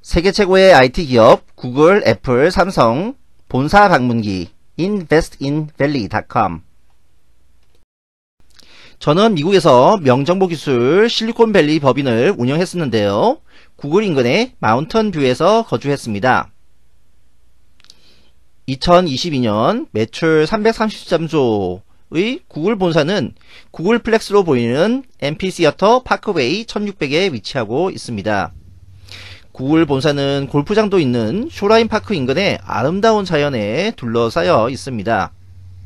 세계 최고의 IT 기업 구글, 애플, 삼성 본사 방문기 investinvalley.com. 저는 미국에서 명정보기술 실리콘밸리 법인을 운영했었는데요. 구글 인근의 마운턴뷰에서 거주했습니다. 2022년 매출 333조의 구글 본사는 구글 플렉스로 보이는 앰피시어터 파크웨이 1600에 위치하고 있습니다. 구글 본사는 골프장도 있는 쇼라인 파크 인근의 아름다운 자연에 둘러싸여 있습니다.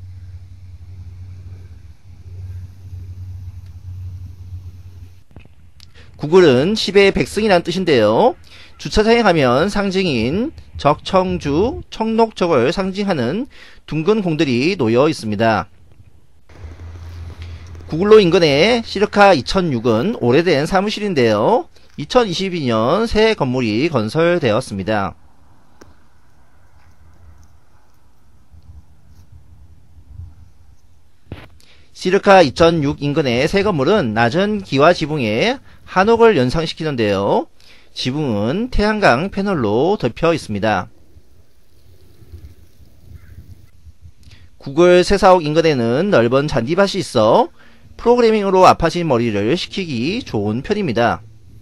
구글은 10의 백승이란 뜻인데요. 주차장에 가면 상징인 적청주, 청록적을 상징하는 둥근 공들이 놓여 있습니다. 구글로 인근의 시르카 2006은 오래된 사무실인데요. 2022년 새 건물이 건설되었습니다. 시르카 2006 인근의 새 건물은 낮은 기와 지붕에 한옥을 연상시키는데요. 지붕은 태양광 패널로 덮여 있습니다. 구글 새사옥 인근에는 넓은 잔디밭이 있어 프로그래밍으로 아파진 머리를 식히기 좋은 편입니다.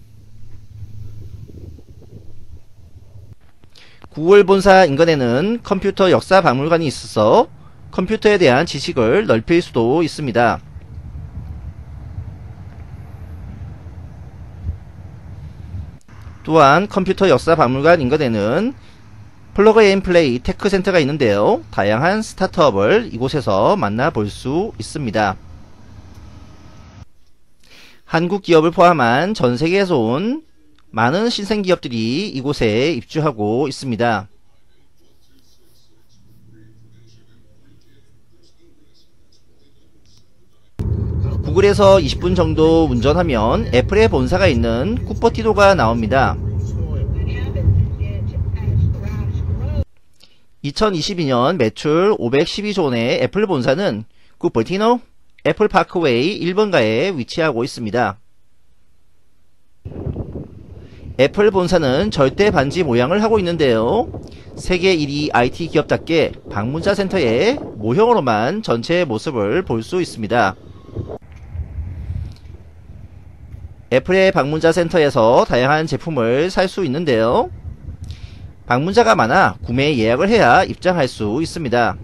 구글 본사 인근에는 컴퓨터 역사 박물관이 있어서 컴퓨터에 대한 지식을 넓힐 수도 있습니다. 또한 컴퓨터 역사 박물관 인근에는 플러그 앤 플레이 테크 센터가 있는데요. 다양한 스타트업을 이곳에서 만나볼 수 있습니다. 한국 기업을 포함한 전 세계에서 온 많은 신생 기업들이 이곳에 입주하고 있습니다. 구글에서 20분 정도 운전하면 애플의 본사가 있는 쿠퍼티노가 나옵니다. 2022년 매출 512조 원의 애플 본사는 쿠퍼티노 애플 파크웨이 1번가에 위치하고 있습니다. 애플 본사는 절대 반지 모양을 하고 있는데요. 세계 1위 IT 기업답게 방문자 센터의 모형으로만 전체 모습을 볼 수 있습니다. 애플의 방문자 센터에서 다양한 제품을 살 수 있는데요. 방문자가 많아 구매 예약을 해야 입장할 수 있습니다.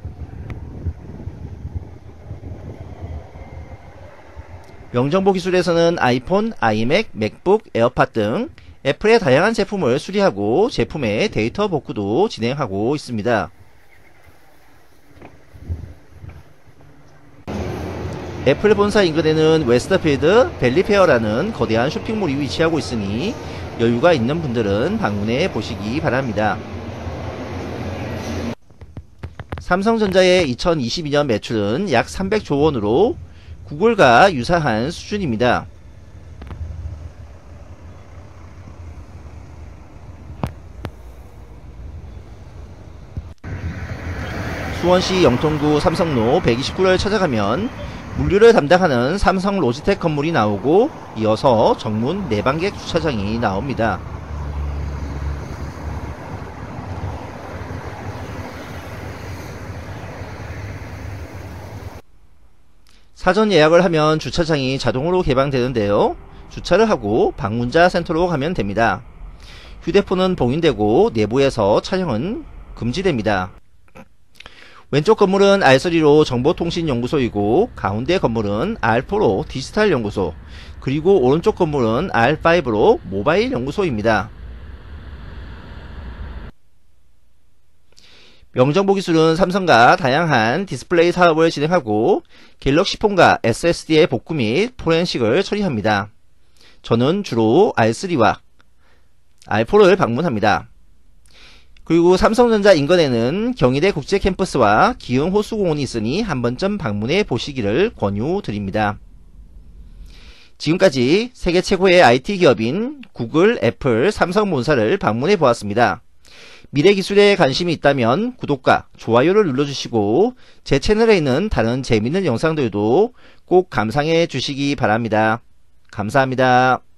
명정보 기술에서는 아이폰, 아이맥, 맥북, 에어팟 등 애플의 다양한 제품을 수리하고 제품의 데이터 복구도 진행하고 있습니다. 애플 본사 인근에는 웨스터필드 밸리페어라는 거대한 쇼핑몰이 위치하고 있으니 여유가 있는 분들은 방문해 보시기 바랍니다. 삼성전자의 2022년 매출은 약 300조 원으로 구글과 유사한 수준입니다. 수원시 영통구 삼성로 129를 찾아가면 물류를 담당하는 삼성 로지텍 건물이 나오고 이어서 정문 내방객 주차장이 나옵니다. 사전 예약을 하면 주차장이 자동으로 개방되는데요. 주차를 하고 방문자 센터로 가면 됩니다. 휴대폰은 봉인되고 내부에서 촬영은 금지됩니다. 왼쪽 건물은 R3로 정보통신연구소이고 가운데 건물은 R4로 디지털 연구소, 그리고 오른쪽 건물은 R5로 모바일 연구소입니다. 명정보기술은 삼성과 다양한 디스플레이 사업을 진행하고 갤럭시폰과 SSD의 복구 및 포렌식을 처리합니다. 저는 주로 R3와 R4를 방문합니다. 그리고 삼성전자 인근에는 경희대 국제캠퍼스와 기흥호수공원이 있으니 한 번쯤 방문해 보시기를 권유드립니다. 지금까지 세계 최고의 IT 기업인 구글, 애플, 삼성 본사를 방문해 보았습니다. 미래기술에 관심이 있다면 구독과 좋아요를 눌러주시고 제 채널에 있는 다른 재밌는 영상들도 꼭 감상해 주시기 바랍니다. 감사합니다.